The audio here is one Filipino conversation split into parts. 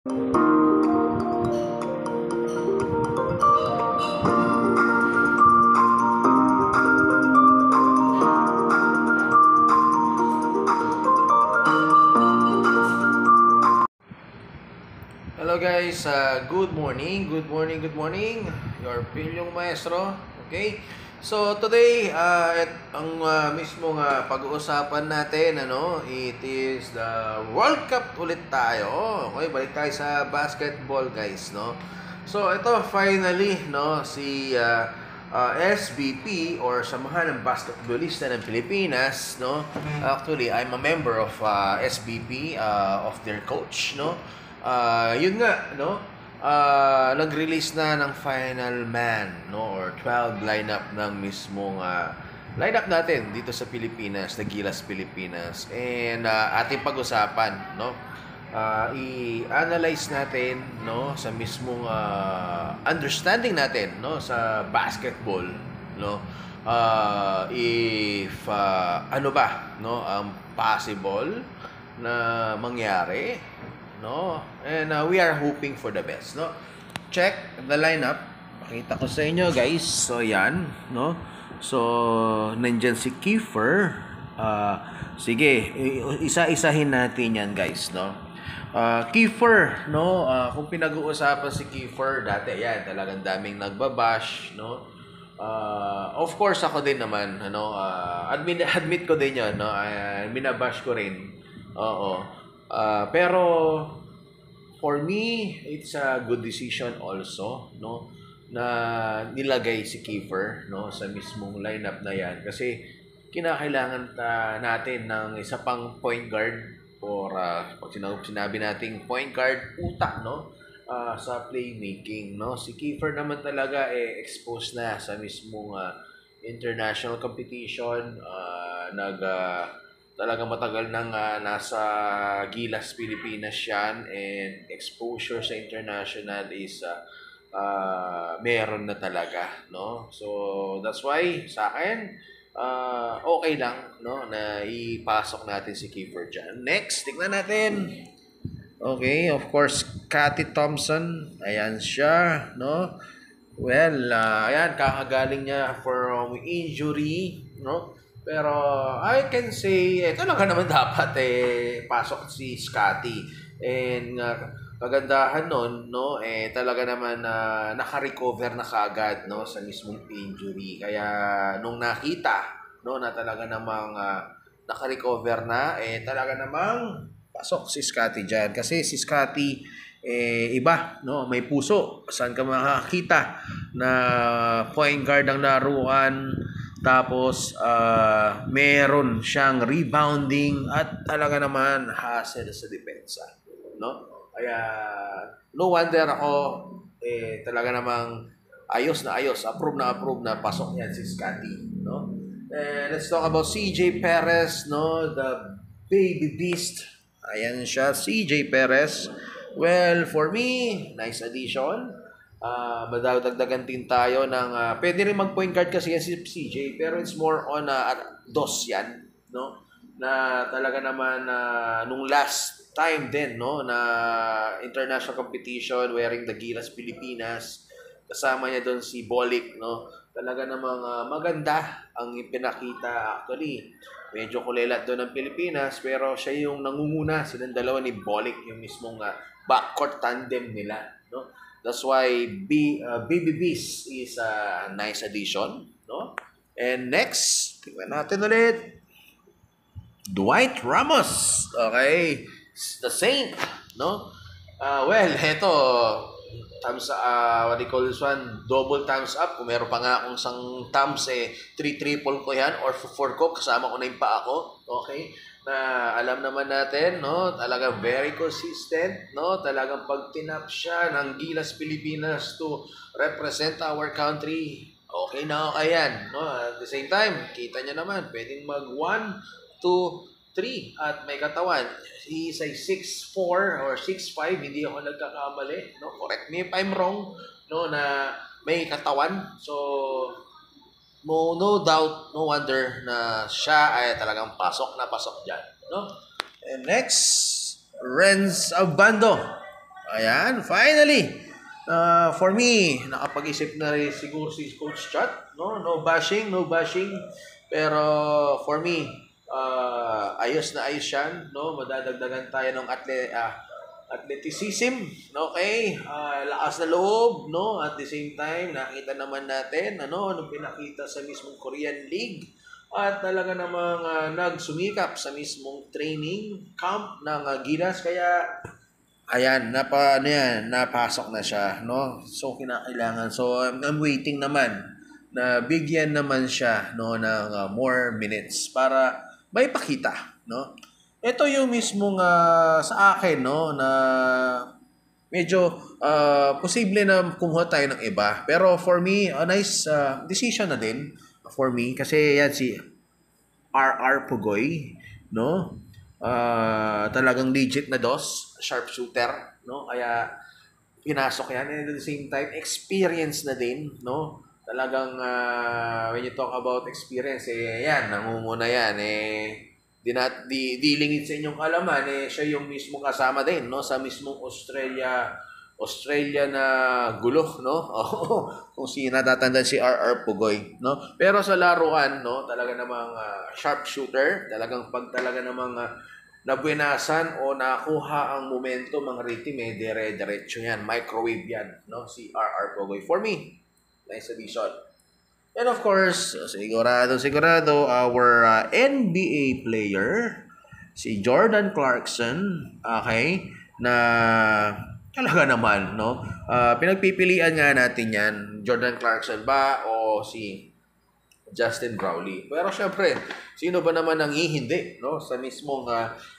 Hello guys, good morning, good morning. Your Pilyong Maestro, okay? So today, ang mismong pag-uusapan natin, it is the World Cup ulit tayo. Okay, balik tayo sa basketball guys, no? So ito finally, no, si SBP or Samahan ng Basketballista ng Pilipinas, no? Actually, I'm a member of SBP, of their coach, no? Yun nga, no? Nag-release na ng final man, no, or 12 lineup ng mismong lineup natin dito sa Pilipinas, sa Gilas Pilipinas. And ating pag-usapan, no? I-analyze natin, no, sa mismong understanding natin, no, sa basketball, no? If ano ba, no, ang possible na mangyari, no? And we are hoping for the best, no? Check the lineup. Pakita ko sa inyo, guys. So, yan, no? So, nandyan si Kiefer. Sige, isa-isahin natin yan, guys, no? Kiefer, no? Kung pinag-uusapan si Kiefer, dati, yan, talagang daming nagbabash, no? Of course, ako din naman, admit ko din yan, no? Binabash ko rin. Oo. Pero for me, it's a good decision also, no, na nilagay si Kiefer, no, sa mismong lineup na yan kasi kinakailangan natin ng isa pang point guard or pag sinabi nating point guard, utak, no, sa playmaking, no. Si Kiefer naman talaga exposed na sa mismong international competition, talagang matagal nang nasa Gilas Pilipinas yan, and exposure sa international is meron na talaga, no? So that's why sa akin okay lang, no, na ipasok natin si Kiefer dyan. Next, tignan natin. Okay, of course, Cathy Thompson, ayan siya, no? Well, ayan, kakagaling niya from injury, no? Pero I can say, ito lang naman dapat pasok si Scotty. And kagandahan nun, no, talaga naman naka-recover na kagad, no, sa mismong injury. Kaya nung nakita, no, na talaga namang naka-recover na, talaga namang pasok si Scotty dyan. Kasi si Scotty, iba, no, may puso. Saan ka makakita na point guard ang laruan, tapos meron siyang rebounding at talaga naman hustle sa depensa, no? Kaya no wonder ako talaga namang ayos na approve na pasok yan si Scotty, no? And let's talk about CJ Perez, no, the baby beast. Ayan siya, CJ Perez. Well, for me, nice addition. Madadagdagan din tayo ng pwede rin mag-point guard kasi yan si CJ, pero it's more on dos yan, no, na talaga naman nung last time din, no, na international competition wearing the Gilas Pilipinas, kasama niya doon si Bolik, no, talaga namang maganda ang ipinakita. Actually medyo kulelat doon ng Pilipinas, pero siya yung nangunguna, silang dalawa ni Bolik, yung mismong backcourt tandem nila, no. That's why BBBs is a nice addition, no? And next, tingnan natin ulit. Dwight Ramos. Okay. The Saint, no? Well, eto, what do you call this one? Double thumbs up. Kung meron pa nga akong isang thumbs, 3-triple ko yan, or 4 ko, kasama ko na yung pa ako. Okay? Na alam naman natin, no, talagang very consistent, no, talagang pag tinap siya ng Gilas Pilipinas to represent our country, okay na okay yan, no. At the same time, kita niya naman, pwedeng mag 1, 2, 3 at may katawan. He is a 6'4 or 6'5, hindi ako nagkakamali, no, correct me if I'm wrong, no, na may katawan. So no doubt, no wonder na siya ay talagang pasok dyan, no? And next, Renz Abando. Ayan, finally. For me, nakapag-isip na rin siguro si Coach Chat, no? No bashing, no bashing. Pero for me, ayos na ayos yan, no? Madadagdagan tayo ng athleticism, no? Okay? Lakas na loob, no? At the same time, nakita naman natin, anong pinakita sa mismong Korean League. At talaga namang nagsumikap sa mismong training camp ng Gilas. Kaya ayan, napasok na siya, no? So, kinakailangan. So, I'm waiting naman na bigyan naman siya, no, ng more minutes para may pakita, no? Ito yung mismong sa akin, no, na medyo posible na kumuha tayo ng iba. Pero for me, a nice decision na din for me kasi yan si RR Pugoy, no? Talagang legit na sharpshooter, no? Kaya pinasok yan, and at the same time experience na din, no? Talagang when you talk about experience, yan, nangunguna yan, dilingid sa inyong kalaman, siya yung mismo kasama din, no? Sa mismong Australia na gulo, no? Kung sino natatandaan si RR Pugoy, no? Pero sa laruan, no, talaga namang sharpshooter, talagang pag talaga namang nabuenasan o nakuha ang momentum ang rhythm, dire-diretso yan, microwave yan, no? Si RR Pugoy. For me, nice addition. And of course, sigurado, our NBA player, si Jordan Clarkson, okay, na talaga naman, no? Pinagpipilian nga natin yan, Jordan Clarkson ba o si Justin Brownlee. Pero syempre, sino ba naman ang hindi, no? Sa mismong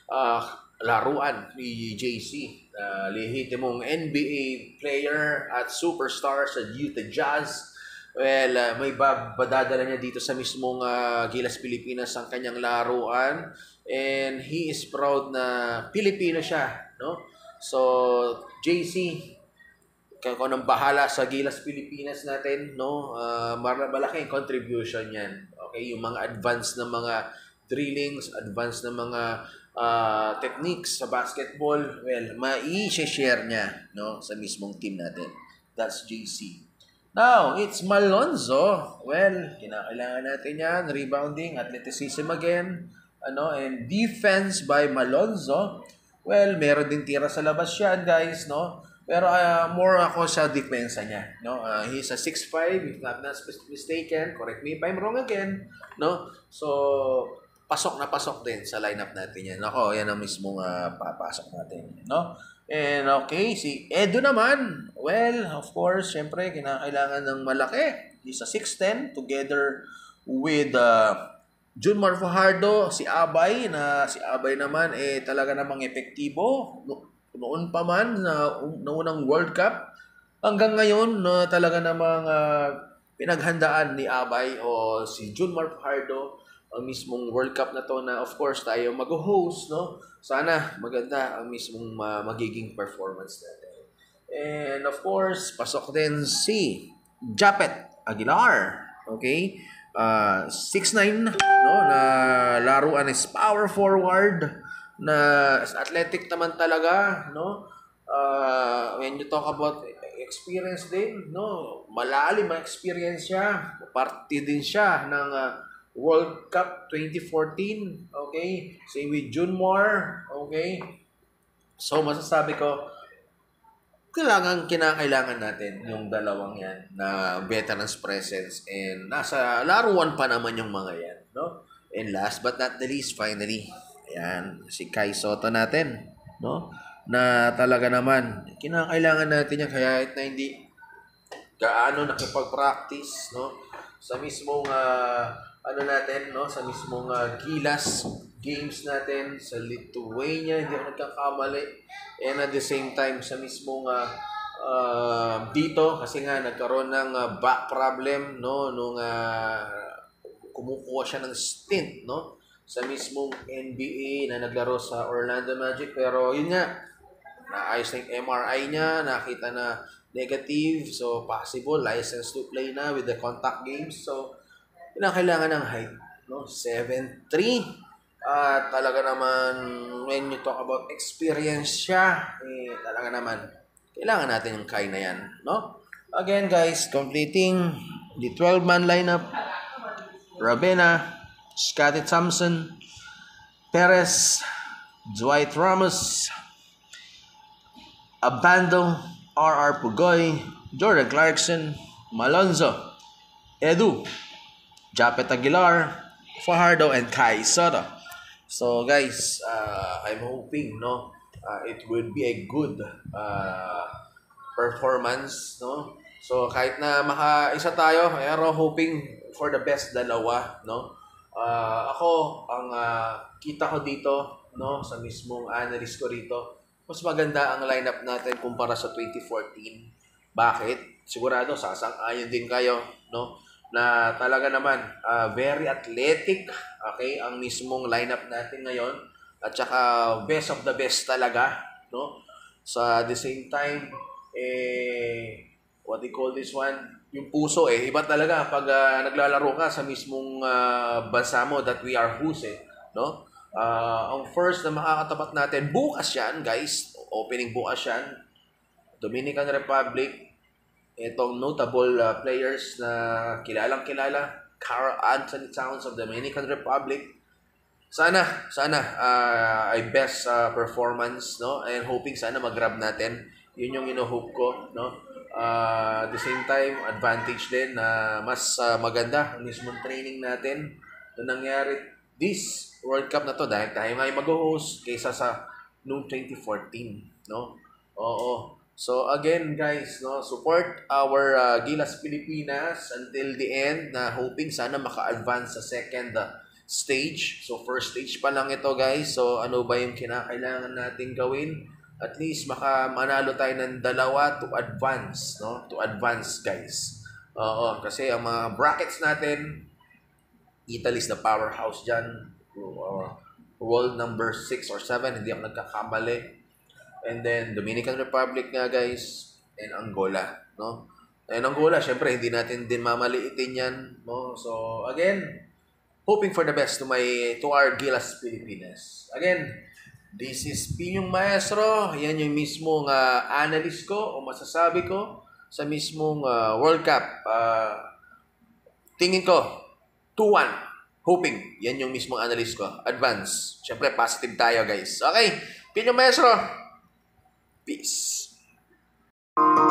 laruan ni JC. Lehitimong NBA player at superstar sa Utah Jazz. Well, may badadala niya dito sa mismong Gilas Pilipinas ang kanyang laruan. And he is proud na Pilipino siya, no? So, JC, kung anong bahala sa Gilas Pilipinas natin, no? Malaking contribution yan. Okay, yung mga advanced na mga drillings, advanced na mga techniques sa basketball, well, mai-share niya, no, sa mismong team natin. That's JC. Now, it's Malonzo. Well, kinakailangan natin yan. Rebounding, athleticism again, and defense by Malonzo. Well, meron din tira sa labas yan, guys, no? Pero more ako sa depensa niya, no? He's a 6'5", if not mistaken. Correct me if I'm wrong again, no? So, pasok na pasok din sa lineup natin yan. Ako, yan ang mismong papasok natin, no? And okay, si Edo naman, well, of course, syempre, kinakailangan ng malaki. He's a 6'10", together with Junmar Fajardo, si Abay naman talaga namang epektibo noon pa man na unang World Cup hanggang ngayon talaga namang pinaghandaan ni Abay o si Junmar Fajardo ang mismong World Cup na to na of course tayo mag-host, no? Sana maganda ang mismong magiging performance natin. And of course, pasok din si Japet Aguilar, okay? 6'9", no, na laruan is power forward na athletic naman talaga, no? When you talk about experience din, no, malalim ang experience siya. Parte din siya ng World Cup 2014, okay? Same with Junmar, okay? So masasabi ko, kinakailangan natin yung dalawang yan na veterans presence, and nasa laruan pa naman yung mga yan, no? And last but not the least, finally, ayan, si Kai Soto natin, no? Na talaga naman, kinakailangan natin yan kaya na hindi gaano nakipag-practice, no? Sa mismong natin, no? Sa mismong Gilas games natin sa Lithuania, hindi ako nagkakamali. And at the same time, sa mismong dito, kasi nga nagkaroon ng back problem, no? Nung kumukuha siya ng stint, no? Sa mismong NBA na naglaro sa Orlando Magic. Pero yun nga, naayos na yung MRI niya, nakita na negative, so possible, license to play na with the contact games. So, kailangan ng height, no? 7'3". Talaga naman, when you talk about experience siya, talaga naman, kailangan natin yung Kai na yan, no? Again, guys, completing the 12-man lineup. Ravena, Scottie Thompson, Perez, Dwight Ramos, Abando, R.R. Pugoy, Jordan Clarkson, Malonzo, Edu, Japet Aguilar, Fajardo, and Kai Soto. So guys, I'm hoping it will be a good performance, no? So kahit na maka-isa tayo, pero hoping for the best dalawa, no? Ako ang kita ko dito, no, sa mismong analyst ko rito, mas maganda ang lineup natin kumpara sa 2014. Bakit? Sigurado sasang-ayon din kayo, no? Na talaga naman very athletic, okay, ang mismong lineup natin ngayon, at saka best of the best talaga, no? Sa the same time, what do you call this one? Yung puso iba talaga pag naglalaro ka sa mismong bansa mo that we are whose, no? Ang first na makakatapat natin bukas yan, guys. Opening bukas yan. Dominican Republic. Itong notable players na kilalang-kilala, Karl Anthony Towns of Dominican Republic. Sana ay best performance, no? And hoping sana mag-grab natin. Yun yung ino-hope ko, no? At the same time, advantage din na mas maganda ang mismong training natin na nangyari this World Cup na to dahil tayo nga yung mag-host kaysa sa noong 2014, no? Oo. So again, guys, no, support our Gilas Pilipinas until the end, na hoping sana maka-advance sa second stage. So first stage pa lang ito, guys. So ano ba yung kinakailangan natin gawin? At least manalo tayo ng dalawa to advance, no? To advance, guys. Oo, kasi ang mga brackets natin, Italy's the powerhouse dyan. World number 6 or 7, hindi ako nagkakamali. And then Dominican Republic nga, guys, and Angola, no? And Angola, syempre hindi natin din mamaliitin 'yan, no? So again, hoping for the best to our Gilas Pilipinas. Again, this is Pinyong Maestro. Yan yung mismong analyst ko o masasabi ko sa mismong World Cup. Tingin ko 2-1. Hoping. Yan yung mismong analyst ko. Advance. Syempre positive tayo, guys. Okay, Pinyong Maestro. Peace.